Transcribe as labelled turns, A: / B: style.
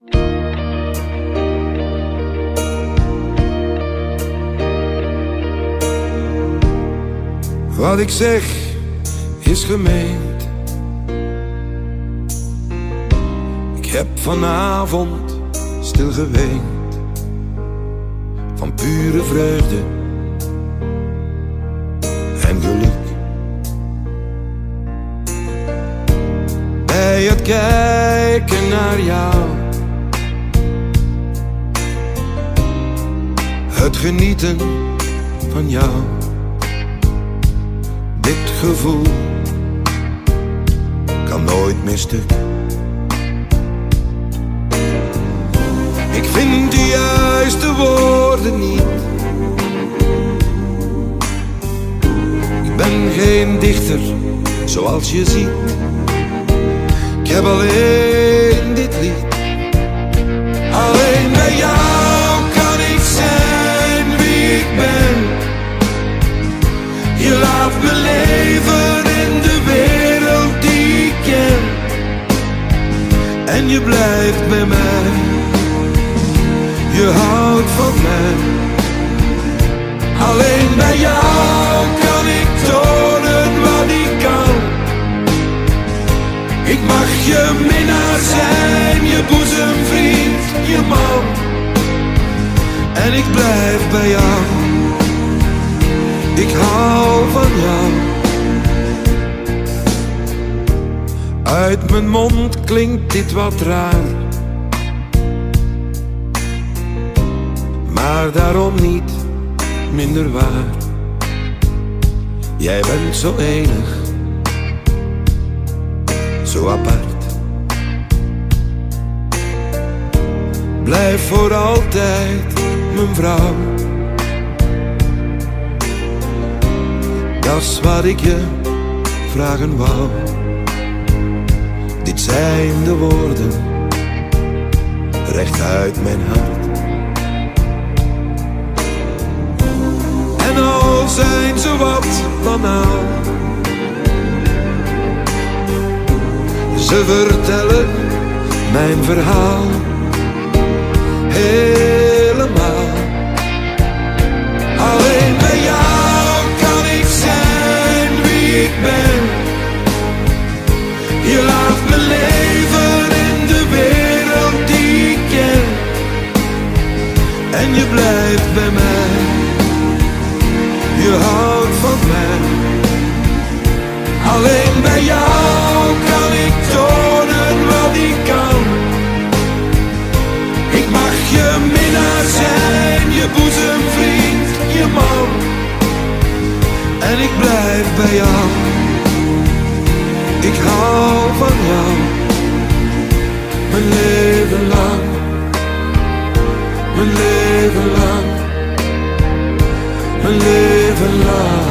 A: Wat ik zeg is gemeend. Ik heb vanavond stil geweend van pure vreugde en geluk. Bij het kijken naar jou, het genieten van jou. Dit gevoel kan nooit meer stuk. Ik vind de juiste woorden niet. Ik ben geen dichter zoals je ziet. Ik heb alleen dit lied. Alleen bij jou kan ik zijn wie ik ben. Je laat me leven in de wereld die ik ken. En je blijft bij mij. Je houdt van mij. Alleen bij jou kan ik tonen wat ik kan. Ik mag je minnaar zijn, je boezemvriend, je man. En ik blijf bij jou. Ik hou van jou. Uit mijn mond klinkt dit wat raar, maar daarom niet minder waar. Jij bent zo enig, zo apart. Blijf voor altijd mijn vrouw. Dat is wat ik je vragen wou. Dit zijn de woorden recht uit mijn hart. En al zijn ze wat banaal, ze vertellen mijn verhaal helemaal. Alleen bij jou kan ik zijn wie ik ben. Je laat me leven in de wereld die ik ken. En je blijft bij mij. Je houdt van mij. Alleen bij jou kan ik tonen wat ik kan. Ik mag je minnaar zijn, je boezemvriend, je man. En ik blijf bij jou. Ik hou van jou. Mijn leven lang. Mijn leven lang. Mijn leven lang.